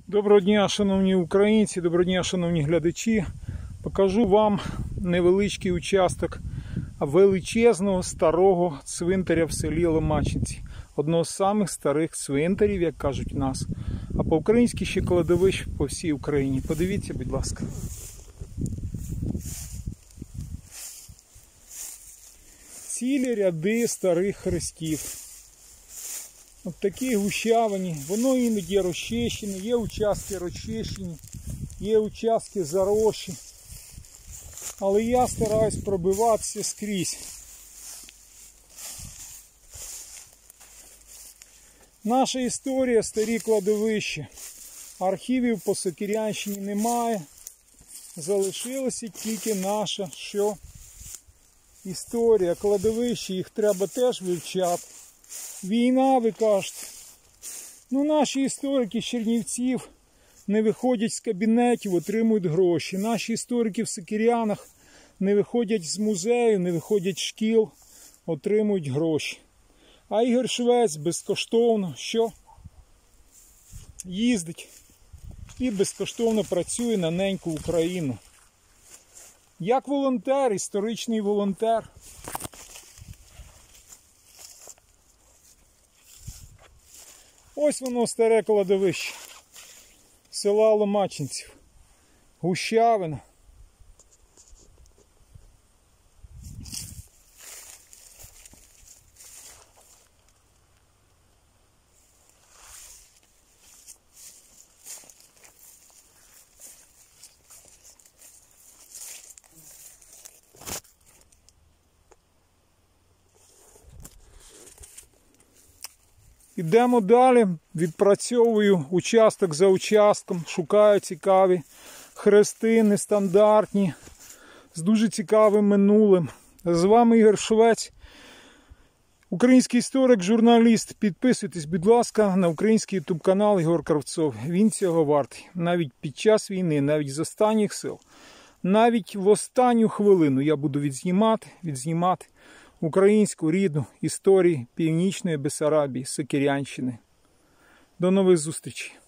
Доброго дня, шановні українці, доброго дня, шановні глядачі. Покажу вам невеличкий участок величезного старого цвинтаря в селі Ломачинці. Одного з самих старих цвинтарів, як кажуть у нас. А по-українськи ще кладовищ по всій Україні. Подивіться, будь ласка. Цілі ряди старих хрестів. От такі гущавині, воно іноді розчищене, є участки розчищені, є участки заросші. Але я стараюсь пробиватися скрізь. Наша історія, старі кладовища. Архівів по Сокирянщині немає. Залишилася тільки наша історія. Кладовища, їх треба теж вивчати. Війна, ви кажете. Ну, наші історики з Чернівців не виходять з кабінетів, отримують гроші. Наші історики в Сокирянах не виходять з музею, не виходять з шкіл, отримують гроші. А Ігор Швець безкоштовно їздить і безкоштовно працює на неньку Україну. Як волонтер, історичний волонтер. Ось воно, старе кладовище села Ломачинців. Гущавина. Ідемо далі, відпрацьовую участок за участком, шукаю цікаві хрести, нестандартні, з дуже цікавим минулим. З вами Ігор Швець, український історик, журналіст. Підписуйтесь, будь ласка, на український ютуб канал Ігор Кравцов. Він цього вартий. Навіть під час війни, навіть з останніх сил, навіть в останню хвилину я буду відзнімати українську рідну історію Північної Бессарабії, Сокирянщини. До нових зустрічей!